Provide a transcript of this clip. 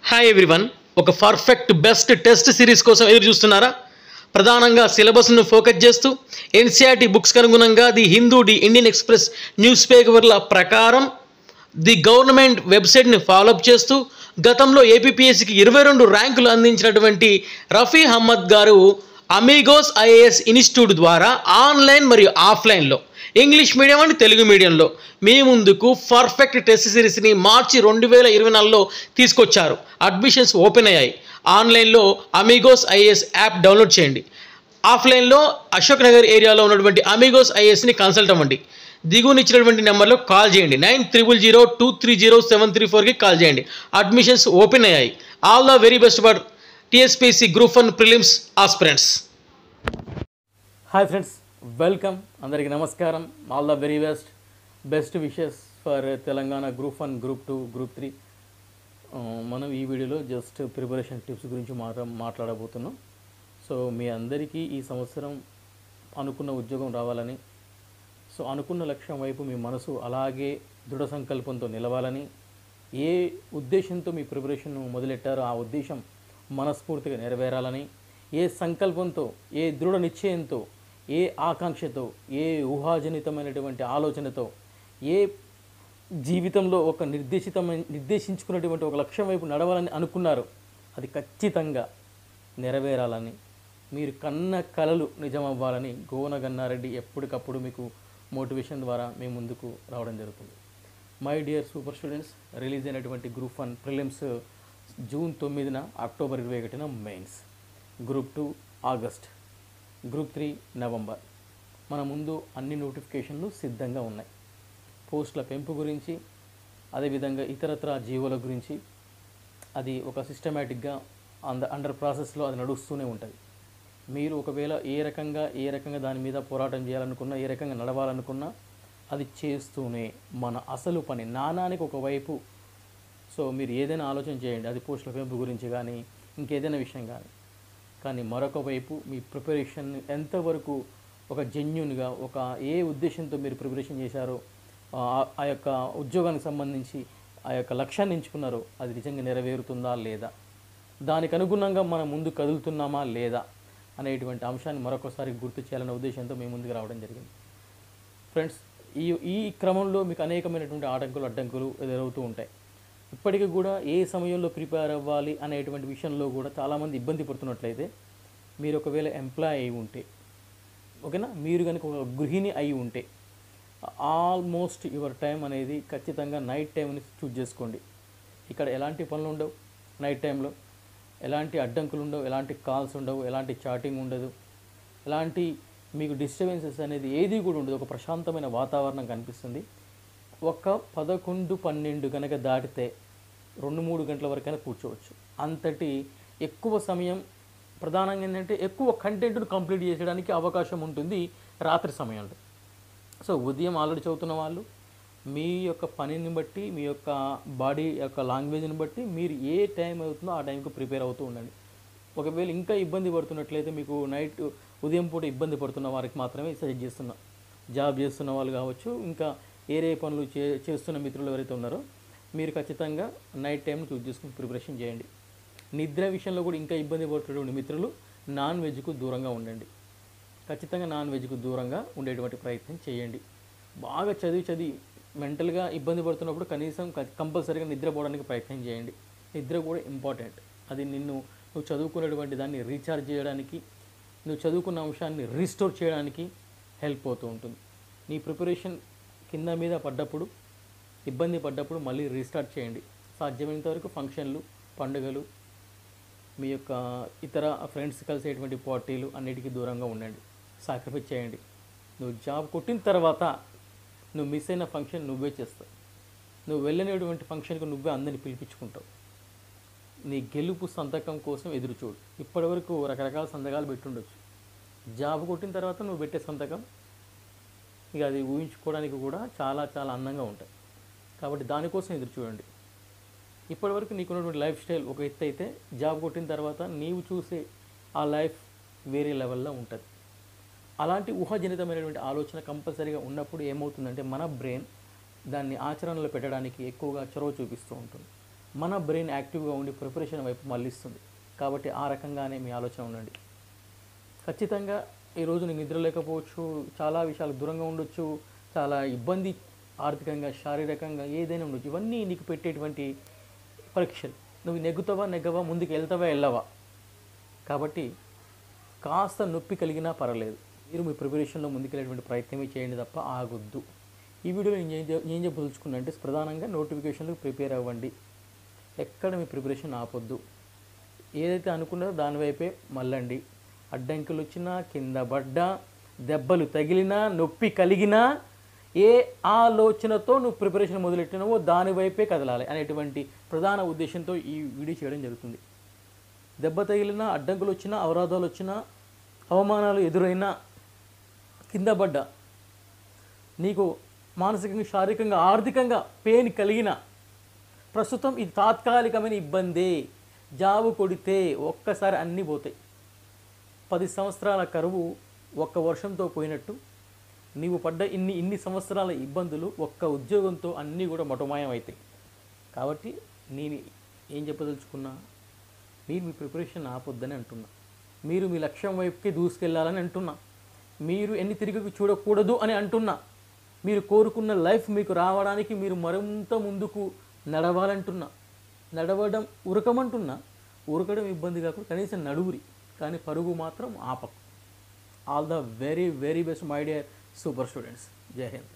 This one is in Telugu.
Hi everyone. ఒక పర్ఫెక్ట్ బెస్ట్ టెస్ట్ సిరీస్ కోసం ఎదురు చూస్తున్నారా? ప్రధానంగా సిలబస్ను ఫోకస్ చేస్తూ ఎన్సీఆర్టీ బుక్స్కి అనుగుణంగా the Hindu, the Indian Express news పేపర్ల ప్రకారం ది గవర్నమెంట్ వెబ్సైట్ని ఫాలోఅప్ చేస్తూ గతంలో ఏపీపీఎస్సీకి 22 ర్యాంకులు అందించినటువంటి రఫీ అహ్మద్ గారు అమీగోస్ ఐఏఎస్ ఇన్స్టిట్యూట్ ద్వారా ఆన్లైన్ మరియు ఆఫ్లైన్లో ఇంగ్లీష్ మీడియం అండ్ తెలుగు మీడియంలో మీ ముందుకు పర్ఫెక్ట్ టెస్ట్ సిరీస్ని మార్చి 2024లో తీసుకొచ్చారు. అడ్మిషన్స్ ఓపెన్ అయ్యాయి. ఆన్లైన్లో అమీగోస్ ఐఏఎస్ యాప్ డౌన్లోడ్ చేయండి. ఆఫ్లైన్లో అశోక్ నగర్ ఏరియాలో ఉన్నటువంటి అమీగోస్ ఐఏఎస్ని కన్సల్ట్ అవ్వండి. దిగువనిచ్చినటువంటి నెంబర్లో కాల్ చేయండి. 9002030734కి కాల్ చేయండి. అడ్మిషన్స్ ఓపెన్ అయ్యాయి. All the very best for TSPSC group 1 prelims aspirants. Hi friends, welcome. అందరికీ నమస్కారం. All the very best wishes for Telangana group 1, group 2, group 3. మనం ఈ వీడియోలో జస్ట్ ప్రిపరేషన్ టిప్స్ గురించి మాట్లాడబోతున్నాం. సో మీ అందరికీ ఈ సంవత్సరం అనుకున్న ఉద్యోగం రావాలని, సో అనుకున్న లక్ష్యం వైపు మీ మనసు అలాగే దృఢ సంకల్పంతో నిలవాలని, ఏ ఉద్దేశంతో మీ ప్రిపరేషన్ మొదలెట్టారో ఆ ఉద్దేశం మనస్ఫూర్తిగా నెరవేరాలని, ఏ సంకల్పంతో, ఏ దృఢ నిశ్చయంతో, ఏ ఆకాంక్షతో, ఏ ఊహాజనితమైనటువంటి ఆలోచనతో, ఏ జీవితంలో ఒక నిర్దేశించుకున్నటువంటి ఒక లక్ష్యం వైపు నడవాలని అనుకున్నారు, అది ఖచ్చితంగా నెరవేరాలని, మీరు కన్న కలలు నిజమవ్వాలని గోన గన్నారెడ్డి ఎప్పటికప్పుడు మీకు మోటివేషన్ ద్వారా మీ ముందుకు రావడం జరుగుతుంది. My dear super students, release అయినటువంటి గ్రూప్ 1 ప్రిలిమ్స్ జూన్ 9న, అక్టోబర్ 21న mains, group 2 August, group 3 November. మన ముందు అన్ని నోటిఫికేషన్లు సిద్ధంగా ఉన్నాయి. పోస్టుల పెంపు గురించి, అదేవిధంగా ఇతరత్ర జీవోల గురించి, అది ఒక సిస్టమేటిక్గా అండర్ ప్రాసెస్లో అది నడుస్తూనే ఉంటుంది. మీరు ఒకవేళ ఏ రకంగా దాని మీద పోరాటం చేయాలనుకున్నా, ఏ రకంగా నడవాలనుకున్నా అది చేస్తూనే మన అసలు పని నాణానికి ఒకవైపు. సో మీరు ఏదైనా ఆలోచన చేయండి, అది పోస్టుల పెంపు గురించి కానీ ఇంకేదైనా విషయం కానీ మరొక వైపు మీ ప్రిపరేషన్ ఎంతవరకు ఒక జెన్యూన్గా, ఒక ఏ ఉద్దేశంతో మీరు ప్రిపరేషన్ చేశారో, ఆ యొక్క ఉద్యోగానికి సంబంధించి ఆ యొక్క లక్ష్యాన్ని ఎంచుకున్నారో అది నిజంగా నెరవేరుతుందా లేదా, దానికి అనుగుణంగా మనం ముందు కదులుతున్నామా లేదా అనేటువంటి అంశాన్ని మరొకసారి గుర్తు చేయాలనే ఉద్దేశంతో మేము ముందుకు రావడం జరిగింది. ఫ్రెండ్స్, ఈ క్రమంలో మీకు అనేకమైనటువంటి అడ్డంకులు ఎదురవుతూ ఉంటాయి. ఇప్పటికీ కూడా ఏ సమయంలో ప్రిపేర్ అవ్వాలి అనేటువంటి విషయంలో కూడా చాలామంది ఇబ్బంది పడుతున్నట్లయితే, మీరు ఒకవేళ ఎంప్లాయ్ అయి ఉంటే, ఓకేనా, మీరు కనుక ఒక గృహిణి అయి ఉంటే, ఆల్మోస్ట్ యువర్ టైం అనేది ఖచ్చితంగా నైట్ టైంని చూజ్ చేసుకోండి. ఇక్కడ ఎలాంటి పనులు ఉండవు, నైట్ టైంలో ఎలాంటి అడ్డంకులు ఉండవు, ఎలాంటి కాల్స్ ఉండవు, ఎలాంటి చాటింగ్ ఉండదు, ఎలాంటి మీకు డిస్టర్బెన్సెస్ అనేది ఏది కూడా ఉండదు. ఒక ప్రశాంతమైన వాతావరణం కనిపిస్తుంది. ఒక 11-12 కనుక దాటితే 2-3 గంటల వరకైనా కూర్చోవచ్చు. అంతటి ఎక్కువ సమయం, ప్రధానంగా ఏంటంటే ఎక్కువ కంటెంట్ను కంప్లీట్ చేయడానికి అవకాశం ఉంటుంది రాత్రి సమయంలో. సో ఉదయం ఆల్రెడీ చదువుతున్న వాళ్ళు మీ యొక్క పనిని బట్టి, మీ యొక్క బాడీ యొక్క లాంగ్వేజ్ని బట్టి మీరు ఏ టైం అవుతుందో ఆ టైంకి ప్రిపేర్ అవుతూ ఉండండి. ఒకవేళ ఇంకా ఇబ్బంది పడుతున్నట్లయితే, మీకు ఉదయం పూట ఇబ్బంది పడుతున్న వారికి మాత్రమే సజెస్ట్ చేస్తున్నా. జాబ్ చేస్తున్న వాళ్ళు కావచ్చు, ఇంకా ఏరే పనులు చేస్తున్న మిత్రులు ఎవరైతే ఉన్నారో మీరు ఖచ్చితంగా నైట్ టైంను చూస్ చేసుకుని ప్రిపరేషన్ చేయండి. నిద్ర విషయంలో కూడా ఇంకా ఇబ్బంది పడుతున్నటువంటి మిత్రులు నాన్ వెజ్కు దూరంగా ఉండండి. ఖచ్చితంగా నాన్ వెజ్కు దూరంగా ఉండేటువంటి ప్రయత్నం చేయండి. బాగా చదివి మెంటల్గా ఇబ్బంది పడుతున్నప్పుడు కనీసం కంపల్సరీగా నిద్రపోవడానికి ప్రయత్నం చేయండి. నిద్ర కూడా ఇంపార్టెంట్. అది నువ్వు చదువుకునేటువంటి దాన్ని రీఛార్జ్ చేయడానికి, నువ్వు చదువుకున్న అంశాన్ని రీస్టోర్ చేయడానికి హెల్ప్ అవుతూ ఉంటుంది. నీ ప్రిపరేషన్ కింద మీద పడ్డప్పుడు, ఇబ్బంది పడ్డప్పుడు మళ్ళీ రీస్టార్ట్ చేయండి. సాధ్యమైనంత వరకు ఫంక్షన్లు, పండుగలు, మీ యొక్క ఇతర ఫ్రెండ్స్ కలిసేటువంటి పార్టీలు అన్నిటికీ దూరంగా ఉండండి. సాక్రిఫైస్ చేయండి. నువ్వు జాబ్ కొట్టిన తర్వాత నువ్వు మిస్ అయిన ఫంక్షన్ నువ్వే చేస్తావు. నువ్వు వెళ్ళినటువంటి ఫంక్షన్కి నువ్వే అందరిని పిలిపించుకుంటావు. నీ గెలుపు సంతకం కోసం ఎదురు చూడు. ఇప్పటివరకు రకరకాల సంతకాలు పెట్టుండొచ్చు. జాబ్ కొట్టిన తర్వాత నువ్వు పెట్టే సంతకం ఇక అది ఊహించుకోవడానికి కూడా చాలా చాలా అందంగా ఉంటాయి. కాబట్టి దానికోసం ఎదురు చూడండి. ఇప్పటివరకు నీకున్నటువంటి లైఫ్ స్టైల్ ఒక ఎత్తు అయితే, జాబ్ కొట్టిన తర్వాత నీవు చూసే ఆ లైఫ్ వేరే లెవెల్లో ఉంటుంది. అలాంటి ఊహాజనితమైనటువంటి ఆలోచన కంపల్సరీగా ఉన్నప్పుడు ఏమవుతుందంటే, మన బ్రెయిన్ దాన్ని ఆచరణలో పెట్టడానికి ఎక్కువగా చొరవ చూపిస్తూ ఉంటుంది. మన బ్రెయిన్ యాక్టివ్గా ఉండి ప్రిపరేషన్ వైపు మళ్ళిస్తుంది. కాబట్టి ఆ రకంగానే మీ ఆలోచన ఉండండి. ఖచ్చితంగా ఈరోజు నీకు నిద్ర లేకపోవచ్చు, చాలా విషయాలకు దూరంగా ఉండొచ్చు, చాలా ఇబ్బంది ఆర్థికంగా, శారీరకంగా ఏదైనా ఉండొచ్చు. ఇవన్నీ నీకు పెట్టేటువంటి పరీక్షలు. నువ్వు నెగ్గవా, ముందుకు వెళ్ళవా. కాబట్టి కాస్త నొప్పి కలిగినా పర్వాలేదు, మీరు మీ ప్రిపరేషన్లో ముందుకెళ్ళేటువంటి ప్రయత్నమే చేయండి తప్ప ఆగొద్దు. ఈ వీడియోలో ఏం చెప్పదలుచుకున్నా అంటే ప్రధానంగా నోటిఫికేషన్లకు ప్రిపేర్ అవ్వండి. ఎక్కడ మీ ప్రిపరేషన్ ఆపొద్దు. ఏదైతే అనుకున్నారో దాని వైపే మళ్ళండి. అడ్డంకులు వచ్చినా, కింద పడ్డా, దెబ్బలు తగిలినా, నొప్పి కలిగినా, ఏ ఆలోచనతో నువ్వు ప్రిపరేషన్ మొదలెట్టినావో దాని వైపే కదలాలి అనేటువంటి ప్రధాన ఉద్దేశంతో ఈ వీడియో చేయడం జరుగుతుంది. దెబ్బ తగిలినా, అడ్డంకులు వచ్చినా, అవరోధాలు వచ్చినా, అవమానాలు ఎదురైనా, కింద పడ్డా, నీకు మానసికంగా, శారీరకంగా, ఆర్థికంగా పెయిన్ కలిగిన, ప్రస్తుతం ఇది తాత్కాలికమైన ఇబ్బందే. జాబు కొడితే ఒక్కసారి అన్నీ పోతాయి. 10 సంవత్సరాల కరువు ఒక్క వర్షంతో పోయినట్టు నీవు పడ్డ ఇన్ని సంవత్సరాల ఇబ్బందులు ఒక్క ఉద్యోగంతో అన్నీ కూడా మటుమాయం అవుతాయి. కాబట్టి నేను ఏం చెప్పదలుచుకున్నా, మీరు మీ ప్రిపరేషన్ ఆపొద్దని అంటున్నా. మీరు మీ లక్ష్యం వైపుకి దూసుకెళ్ళాలని అంటున్నా. మీరు ఎన్ని తిరిగి చూడకూడదు అని అంటున్నా. మీరు కోరుకున్న లైఫ్ మీకు రావడానికి మీరు మరింత ముందుకు నడవాలంటున్నా. ఉరకడం ఇబ్బంది కాకుండా కనీసం నడువురి, కానీ పరుగు మాత్రం ఆపకు. All the very very best my dear super students. జై హింద్.